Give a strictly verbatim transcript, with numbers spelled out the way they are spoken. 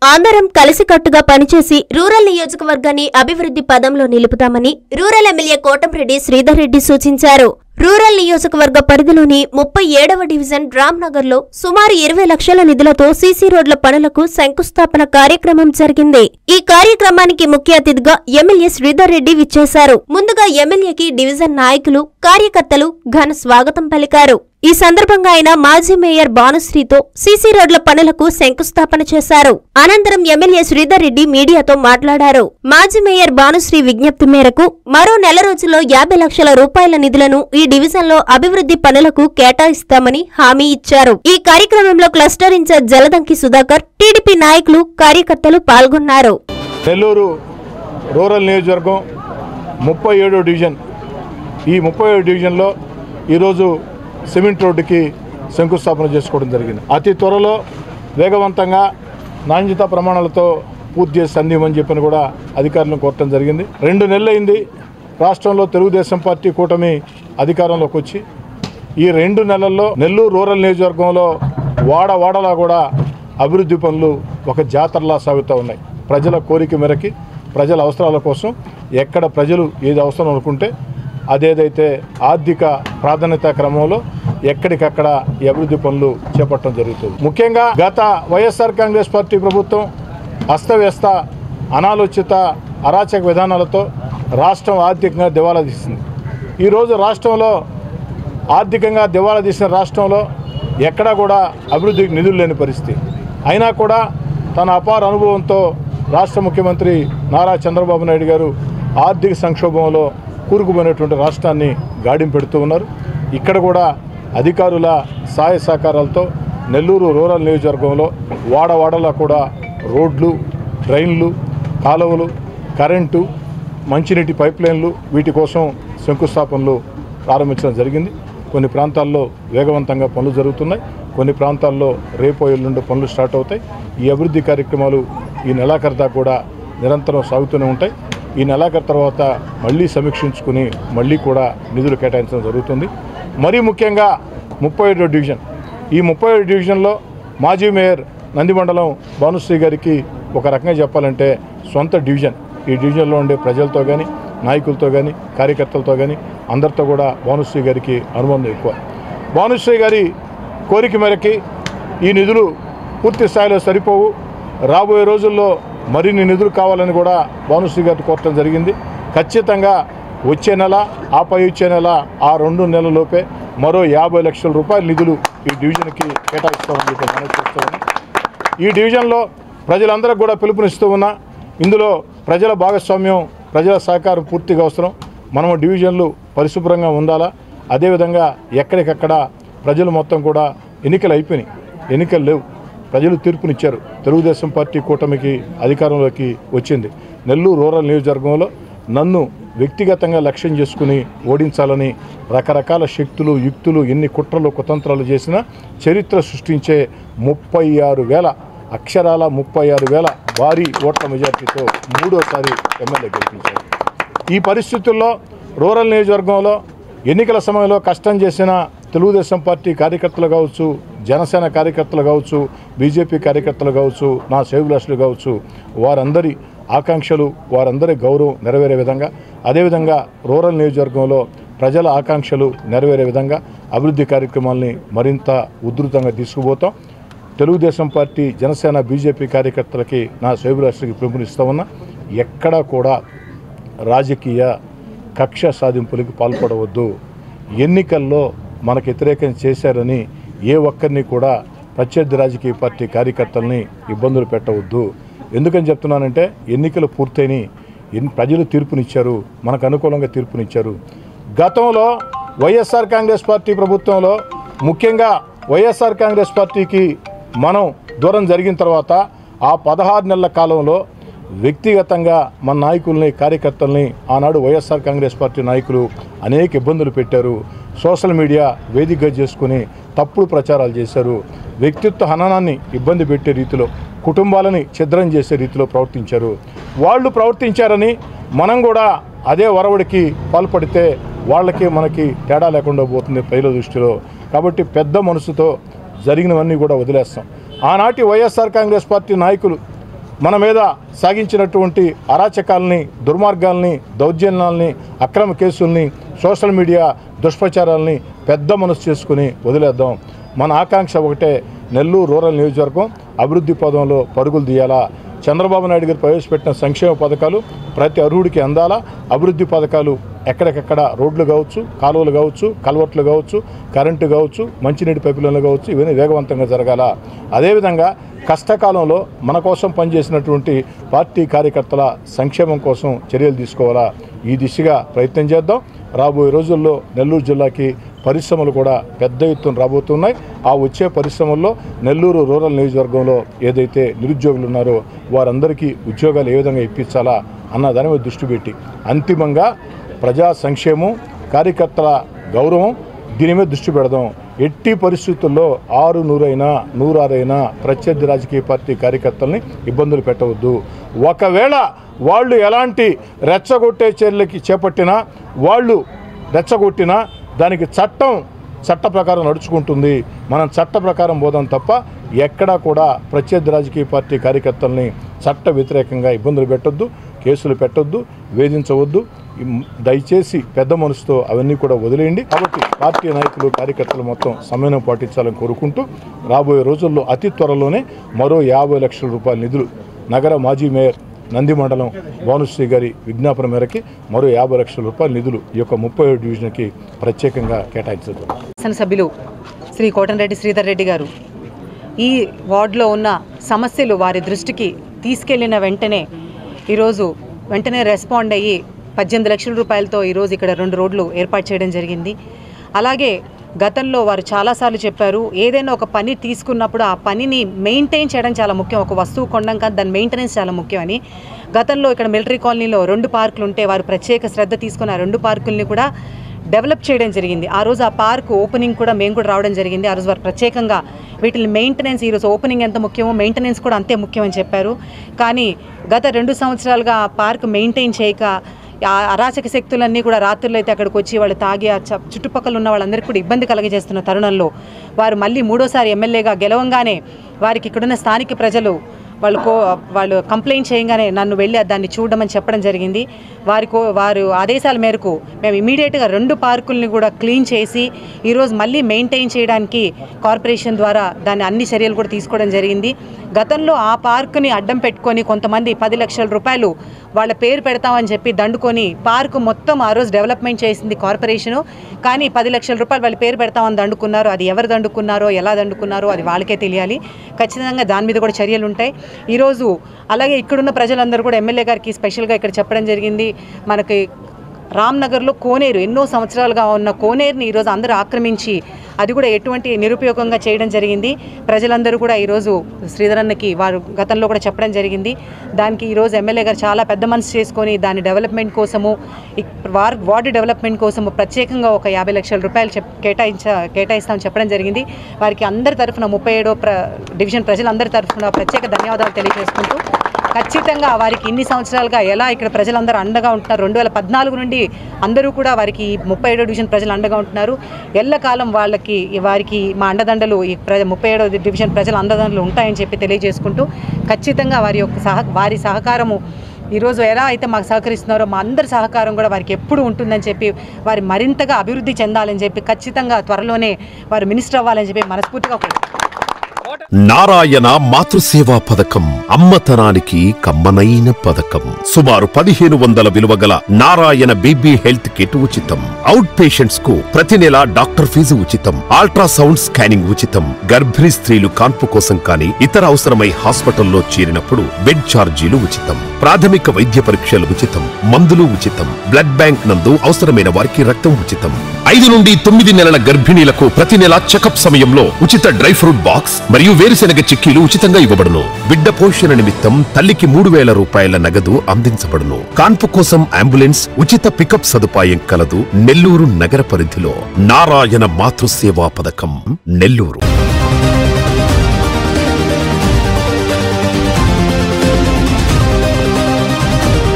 అందరం కలిసికట్టుగా పనిచేసి రూరల్ నియోజకవర్గాన్ని అభివృద్ధి పదంలో నిలుపుతామని రూరల్ ఎమ్మెల్యే కోటంరెడ్డి శ్రీధర్ రెడ్డి సూచించారు. రూరల్ నియోజకవర్గ పరిధిలోని ముప్పై ఏడవ డివిజన్ రామ్నగర్ లో సుమారు ఇరవై లక్షల నిధులతో సీసీ రోడ్ల పనులకు శంకుస్థాపన కార్యక్రమం జరిగింది. ఈ కార్యక్రమానికి ముఖ్య అతిథిగా ఎమ్మెల్యే శ్రీధర్ రెడ్డి విచ్చేశారు. ముందుగా ఎమ్మెల్యేకి డివిజన్ నాయకులు, కార్యకర్తలు ఘన స్వాగతం పలికారు. ఈ సందర్భంగా ఆయన మాజీ మేయర్ భానుశ్రీతో సీసీ రోడ్ల పనులకు శంకుస్థాపన చేశారు. అనంతరం ఎమ్మెల్యే శ్రీధర్ రెడ్డి మీడియాతో మాట్లాడారు. మాజీ మేయర్ భానుశ్రీ విజ్ఞప్తి మేరకు మరో నెల రోజుల్లో యాభై లక్షల రూపాయల నిధులను ఈ డివిజన్ లో అభివృద్ధి పనులకు కేటాయిస్తామని హామీ ఇచ్చారు. ఈ కార్యక్రమంలో cluster incharge Jaladanki Sudhakar, TDP నాయకులు, కార్యకర్తలు పాల్గొన్నారు. నెల్లూరు రూరల్ నియోజకవర్గం ముప్పై ఏడో డివిజన్ ఈ ముప్పై ఏడో డివిజన్లో ఈరోజు సిమెంట్ రోడ్డుకి శంకుస్థాపన చేసుకోవడం జరిగింది. అతి త్వరలో వేగవంతంగా నాణ్యత ప్రమాణాలతో పూర్తి చేసి అందిమని చెప్పని కూడా అధికారులను కోరటం జరిగింది. రెండు నెలలైంది రాష్ట్రంలో తెలుగుదేశం పార్టీ కూటమి అధికారంలోకి వచ్చి. ఈ రెండు నెలల్లో నెల్లూరు రూరల్ నియోజకవర్గంలో వాడ వాడలా కూడా అభివృద్ధి పనులు ఒక జాతరలా సాగుతూ ఉన్నాయి. ప్రజల కోరిక మేరకి, ప్రజల అవసరాల కోసం ఎక్కడ ప్రజలు ఏది అవసరం అనుకుంటే అదేదైతే ఆర్థిక ప్రాధాన్యత క్రమంలో ఎక్కడికక్కడ ఈ అభివృద్ధి పనులు చేపట్టడం జరుగుతుంది. ముఖ్యంగా గత వైఎస్ఆర్ కాంగ్రెస్ పార్టీ ప్రభుత్వం అస్తవ్యస్త, అనాలోచిత, అరాచక విధానాలతో రాష్ట్రం ఆర్థికంగా దివాలా తీసింది. ఈరోజు రాష్ట్రంలో ఆర్థికంగా దివాలా తీసిన రాష్ట్రంలో ఎక్కడా కూడా అభివృద్ధికి నిధులు లేని పరిస్థితి. అయినా కూడా తన అపార అనుభవంతో రాష్ట్ర ముఖ్యమంత్రి నారా చంద్రబాబు నాయుడు గారు ఆర్థిక సంక్షోభంలో కూరుకుపోయినటువంటి రాష్ట్రాన్ని గాడిం పెడుతూ ఉన్నారు. ఇక్కడ కూడా అధికారుల సహాయ సహకారాలతో నెల్లూరు రూరల్ నియోజకవర్గంలో వాడవాడలా కూడా రోడ్లు, డ్రైన్లు, కాలువలు, కరెంటు, మంచినీటి పైప్లైన్లు వీటి కోసం శంకుస్థాపనలు ప్రారంభించడం జరిగింది. కొన్ని ప్రాంతాల్లో వేగవంతంగా పనులు జరుగుతున్నాయి. కొన్ని ప్రాంతాల్లో రేపు ఎల్లుండి పనులు స్టార్ట్ అవుతాయి. ఈ అభివృద్ధి కార్యక్రమాలు ఈ నెలాఖరు దాకా కూడా నిరంతరం సాగుతూనే ఉంటాయి. ఈ నెలాఖరు తర్వాత మళ్ళీ సమీక్షించుకుని మళ్ళీ కూడా నిధులు కేటాయించడం జరుగుతుంది. మరీ ముఖ్యంగా ముప్పై ఏడో డివిజన్ ఈ ముప్పై ఏడు డివిజన్లో మాజీ మేయర్ నందిమండలం భానుశ్రీ గారికి ఒక రకంగా చెప్పాలంటే సొంత డివిజన్. ఈ డివిజన్లో ఉండే ప్రజలతో కానీ, నాయకులతో కానీ, కార్యకర్తలతో కానీ అందరితో కూడా భానుశ్రీ గారికి అనుబంధం ఎక్కువ. భానుశ్రీ గారి కోరిక మేరకి ఈ నిధులు పూర్తి స్థాయిలో సరిపోవు, రాబోయే రోజుల్లో మరిన్ని నిధులు కావాలని కూడా భానుశ్రీ గారిని కోరటం జరిగింది. ఖచ్చితంగా వచ్చే నెల, ఆ పై వచ్చే నెల, ఆ రెండు నెలలలోపే మరో యాభై లక్షల రూపాయల నిధులు ఈ డివిజన్కి కేటాయిస్తామని చెప్పి మనం చేస్తామని. ఈ డివిజన్లో ప్రజలందరికీ కూడా పిలుపునిస్తూ ఉన్నా, ఇందులో ప్రజల భాగస్వామ్యం, ప్రజల సహకారం పూర్తిగా అవసరం. మనము డివిజన్లు పరిశుభ్రంగా ఉండాలా. అదేవిధంగా ఎక్కడికక్కడ ప్రజలు మొత్తం కూడా ఎన్నికలు అయిపోయినాయి, ఎన్నికలు లేవు, ప్రజలు తీర్పునిచ్చారు. తెలుగుదేశం పార్టీ కూటమికి అధికారంలోకి వచ్చింది. నెల్లూరు రూరల్ నియోజకవర్గంలో నన్ను వ్యక్తిగతంగా లక్ష్యం చేసుకుని ఓడించాలని రకరకాల శక్తులు, యుక్తులు, ఎన్ని కుట్రలు, కుతంత్రాలు చేసినా చరిత్ర సృష్టించే ముప్పై ఆరు వేల అక్షరాల ముప్పై ఆరు వేల భారీ ఓట్ల మెజార్టీతో మూడోసారి ఎమ్మెల్యే గెలిపించారు. ఈ పరిస్థితుల్లో రూరల్ నియోజకవర్గంలో ఎన్నికల సమయంలో కష్టం చేసిన తెలుగుదేశం పార్టీ కార్యకర్తలు కావచ్చు, జనసేన కార్యకర్తలు కావచ్చు, బీజేపీ కార్యకర్తలు కావచ్చు, నా శ్రేయోభిలాషులు కావచ్చు, వారందరి ఆకాంక్షలు, వారందరి గౌరవం నెరవేరే విధంగా, అదేవిధంగా రూరల్ నియోజకవర్గంలో ప్రజల ఆకాంక్షలు నెరవేరే విధంగా అభివృద్ధి కార్యక్రమాలని మరింత ఉధృతంగా తీసుకుపోతాం. తెలుగుదేశం పార్టీ, జనసేన, బీజేపీ కార్యకర్తలకి నా శ్రేయోభిలాషులకి పిలుపునిస్తా ఉన్నా, ఎక్కడా కూడా రాజకీయ కక్ష సాధింపులకు పాల్పడవద్దు. ఎన్నికల్లో మనకు వ్యతిరేకం చేశారని ఏ ఒక్కరిని కూడా ప్రత్యర్థి రాజకీయ పార్టీ కార్యకర్తల్ని ఇబ్బందులు పెట్టవద్దు. ఎందుకని చెప్తున్నానంటే ఎన్నికలు పూర్తయినాయి, ప్రజలు తీర్పునిచ్చారు, మనకు అనుకూలంగా తీర్పునిచ్చారు. గతంలో వైఎస్ఆర్ కాంగ్రెస్ పార్టీ ప్రభుత్వంలో ముఖ్యంగా వైఎస్ఆర్ కాంగ్రెస్ పార్టీకి మనం దూరం జరిగిన తర్వాత ఆ పదహారు నెలల కాలంలో వ్యక్తిగతంగా మన నాయకుల్ని, కార్యకర్తల్ని ఆనాడు వైఎస్ఆర్ కాంగ్రెస్ పార్టీ నాయకులు అనేక ఇబ్బందులు పెట్టారు. సోషల్ మీడియా వేదికగా చేసుకుని తప్పుడు ప్రచారాలు చేశారు. వ్యక్తిత్వ హననాన్ని ఇబ్బంది పెట్టే రీతిలో, కుటుంబాలని ఛిద్రం చేసే రీతిలో ప్రవర్తించారు. వాళ్ళు ప్రవర్తించారని మనం కూడా అదే వరవడికి పాల్పడితే వాళ్ళకి మనకి తేడా లేకుండా పోతుంది ప్రజల దృష్టిలో. కాబట్టి పెద్ద మనసుతో జరిగినవన్నీ కూడా వదిలేస్తాం. ఆనాటి వైఎస్ఆర్ కాంగ్రెస్ పార్టీ నాయకులు మన మీద సాగించినటువంటి అరాచకాలని, దుర్మార్గాల్ని, దౌర్జన్యాలని, అక్రమ కేసుల్ని, సోషల్ మీడియా దుష్ప్రచారాలని పెద్ద మనసు చేసుకుని వదిలేద్దాం. మన ఆకాంక్ష ఒకటే, నెల్లూరు రూరల్ నియోజకవర్గం అభివృద్ధి పదంలో పరుగులు తీయాలా. చంద్రబాబు నాయుడు గారు ప్రవేశపెట్టిన సంక్షేమ పథకాలు ప్రతి అర్హుడికి అందాలా. అభివృద్ధి పథకాలు ఎక్కడికెక్కడ రోడ్లు కావచ్చు, కాలువలు కావచ్చు, కల్వర్ట్లు కావచ్చు, కరెంటు కావచ్చు, మంచినీటి పైపులైన్లు కావచ్చు, ఇవన్నీ వేగవంతంగా జరగాల. అదేవిధంగా కష్టకాలంలో మన కోసం పనిచేసినటువంటి పార్టీ కార్యకర్తల సంక్షేమం కోసం చర్యలు తీసుకోవాలా. ఈ దిశగా ప్రయత్నం చేద్దాం. రాబోయే రోజుల్లో నెల్లూరు జిల్లాకి పరిశ్రమలు కూడా పెద్ద ఎత్తున రాబోతున్నాయి. ఆ వచ్చే పరిశ్రమల్లో నెల్లూరు రూరల్ నియోజకవర్గంలో ఏదైతే నిరుద్యోగులు ఉన్నారో వారందరికీ ఉద్యోగాలు ఏ విధంగా ఇప్పించాలా అన్న దాని మీద దృష్టి పెట్టి అంతిమంగా ప్రజా సంక్షేమం, కార్యకర్తల గౌరవం దీని మీద దృష్టి పెడదాం. ఎట్టి పరిస్థితుల్లో ఆరు నూరైనా నూరారైనా ప్రత్యర్థి రాజకీయ పార్టీ కార్యకర్తల్ని ఇబ్బందులు పెట్టవద్దు. ఒకవేళ వాళ్ళు ఎలాంటి రెచ్చగొట్టే చర్యలకి చేపట్టినా, వాళ్ళు రెచ్చగొట్టినా దానికి చట్టం చట్ట ప్రకారం నడుచుకుంటుంది. మనం చట్ట ప్రకారం పోదాం తప్ప ఎక్కడా కూడా ప్రత్యర్థి రాజకీయ పార్టీ కార్యకర్తల్ని చట్ట వ్యతిరేకంగా ఇబ్బందులు పెట్టొద్దు, కేసులు పెట్టొద్దు, వేధించవద్దు. దయచేసి పెద్ద మనసుతో అవన్నీ కూడా వదిలేయండి. కాబట్టి పార్టీ నాయకులు, కార్యకర్తలు మొత్తం సమన్వయం పాటించాలని కోరుకుంటూ రాబోయే రోజుల్లో అతి త్వరలోనే మరో యాభై లక్షల రూపాయల నిధులు నగర మాజీ మేయర్ నంది మండలం భానుశ్రీ గారి విజ్ఞాపన మేరకి మరో యాభై లక్షల రూపాయల నిధులు ఈ యొక్క ముప్పై ఏడు డివిజన్కి ప్రత్యేకంగా కేటాయించారు. శాసనసభ్యులు శ్రీ కోటంరెడ్డి శ్రీధర్ రెడ్డి గారు ఈ వార్డులో ఉన్న సమస్యలు వారి దృష్టికి తీసుకెళ్లిన వెంటనే ఈరోజు వెంటనే రెస్పాండ్ అయ్యి పద్దెనిమిది లక్షల రూపాయలతో ఈరోజు ఇక్కడ రెండు రోడ్లు ఏర్పాటు చేయడం జరిగింది. అలాగే గతంలో వారు చాలాసార్లు చెప్పారు, ఏదైనా ఒక పని తీసుకున్నప్పుడు ఆ పనిని మెయింటైన్ చేయడం చాలా ముఖ్యం. ఒక వస్తువు కొనడం కాదు, దాని మెయింటెనెన్స్ చాలా ముఖ్యం అని. గతంలో ఇక్కడ మిలిటరీ కాలనీలో రెండు పార్కులు ఉంటే వారు ప్రత్యేక శ్రద్ధ తీసుకుని ఆ రెండు పార్కుల్ని కూడా డెవలప్ చేయడం జరిగింది. ఆ రోజు ఆ పార్క్ ఓపెనింగ్ కూడా మేము కూడా రావడం జరిగింది. ఆ రోజు వారు ప్రత్యేకంగా వీటిని మెయింటెనెన్స్, ఈరోజు ఓపెనింగ్ ఎంత ముఖ్యమో మెయింటెనెన్స్ కూడా అంతే ముఖ్యమని చెప్పారు. కానీ గత రెండు సంవత్సరాలుగా ఆ పార్క్ మెయింటైన్ చేయక అరాచక శక్తులన్నీ కూడా రాత్రులు అయితే అక్కడికి వచ్చి వాళ్ళు తాగి ఆ చుట్టుపక్కల ఉన్న వాళ్ళందరికీ కూడా ఇబ్బంది కలగజేస్తున్న తరుణంలో వారు మళ్ళీ మూడోసారి ఎమ్మెల్యేగా గెలవంగానే వారికి ఇక్కడున్న స్థానిక ప్రజలు వాళ్ళు కో వాళ్ళు కంప్లైంట్ చేయగానే నన్ను వెళ్ళి దాన్ని చూడమని చెప్పడం జరిగింది. వారి కో వారు ఆదేశాల మేరకు మేము ఇమీడియట్గా రెండు పార్కుల్ని కూడా క్లీన్ చేసి ఈరోజు మళ్ళీ మెయింటైన్ చేయడానికి కార్పొరేషన్ ద్వారా దాన్ని అన్ని చర్యలు కూడా తీసుకోవడం జరిగింది. గతంలో ఆ పార్కుని అడ్డం పెట్టుకొని కొంతమంది పది లక్షల రూపాయలు వాళ్ళ పేరు పెడతామని చెప్పి దండుకొని పార్కు మొత్తం ఆ రోజు డెవలప్మెంట్ చేసింది కార్పొరేషను. కానీ పది లక్షల రూపాయలు వాళ్ళ పేరు పెడతామని దండుకున్నారు. అది ఎవరు దండుకున్నారో, ఎలా దండుకున్నారో అది వాళ్ళకే తెలియాలి. ఖచ్చితంగా దాని మీద కూడా చర్యలు ఉంటాయి. ఈరోజు అలాగే ఇక్కడున్న ప్రజలందరూ కూడా ఎమ్మెల్యే గారికి స్పెషల్గా ఇక్కడ చెప్పడం జరిగింది, మనకి రామ్నగర్లో కోనేరు ఎన్నో సంవత్సరాలుగా ఉన్న కోనేరుని ఈరోజు అందరూ ఆక్రమించి అది కూడా ఎటువంటి నిరుపయోగంగా చేయడం జరిగింది. ప్రజలందరూ కూడా ఈరోజు శ్రీధరన్నకి వారు గతంలో కూడా చెప్పడం జరిగింది. దానికి ఈరోజు ఎమ్మెల్యే గారు చాలా పెద్ద మనసు చేసుకొని దాని డెవలప్మెంట్ కోసము, వార్ వార్డు డెవలప్మెంట్ కోసము ప్రత్యేకంగా ఒక యాభై లక్షల రూపాయలు చెప్ కేటాయించ కేటాయిస్తామని చెప్పడం జరిగింది. వారికి అందరి తరఫున ముప్పై ఏడో ప్ర డివిజన్ ప్రజలందరి తరఫున ప్రత్యేక ధన్యవాదాలు తెలియజేసుకుంటూ ఖచ్చితంగా వారికి ఇన్ని సంవత్సరాలుగా ఎలా ఇక్కడ ప్రజలందరూ అండగా ఉంటున్నారు, రెండు వేల పద్నాలుగు నుండి అందరూ కూడా వారికి ముప్పై ఏడో డివిజన్ ప్రజలు అండగా ఉంటున్నారు. ఎల్లకాలం వాళ్ళకి వారికి మా అండదండలు ఈ ప్ర ముప్పై ఏడో డివిజన్ ప్రజల అండదండలు ఉంటాయని చెప్పి తెలియజేసుకుంటూ ఖచ్చితంగా వారి యొక్క సహ వారి సహకారము ఈరోజు ఎలా అయితే మాకు సహకరిస్తున్నారో మా అందరి సహకారం కూడా వారికి ఎప్పుడు ఉంటుందని చెప్పి వారి మరింతగా అభివృద్ధి చెందాలని చెప్పి ఖచ్చితంగా త్వరలోనే వారు మినిస్టర్ అవ్వాలని చెప్పి మనస్ఫూర్తిగా నారాయణ మాతృసేవా పథకం అమ్మతనానికి కమ్మనైన పథకం. సుమారు పదిహేను వందల విలువ గల నారాయణ బీబీ హెల్త్ కిట్ ఉచితం. అవుట్ పేషెంట్స్ కు ప్రతి నెల డాక్టర్ ఫీజు ఉచితం. అల్ట్రాసౌండ్ స్కానింగ్ ఉచితం. గర్భిణీ స్త్రీలు కాన్పు కోసం కానీ ఇతర అవసరమై హాస్పిటల్లో చేరినప్పుడు బెడ్ ఛార్జీలు ఉచితం. ప్రాథమిక వైద్య పరీక్షలు ఉచితం. మందులు ఉచితం. బ్లడ్ బ్యాంక్ నందు అవసరమైన వారికి రక్తం ఉచితం. ఐదు నుండి తొమ్మిది నెలల గర్భిణీలకు ప్రతి నెల చెకప్ సమయంలో ఉచిత డ్రై ఫ్రూట్ బాక్స్ మరియు వేరుశెనగ చిక్కీలు ఉచితంగా ఇవ్వబడును. బిడ్డ పోషణ నిమిత్తం తల్లికి మూడు వేల రూపాయల నగదు అందించబడును. కాన్పు కోసం అంబులెన్స్ ఉచిత పికప్ సదుపాయం కలదు. నెల్లూరు నగర పరిధిలో నారాయణ మాతృసేవా పథకం, నెల్లూరు.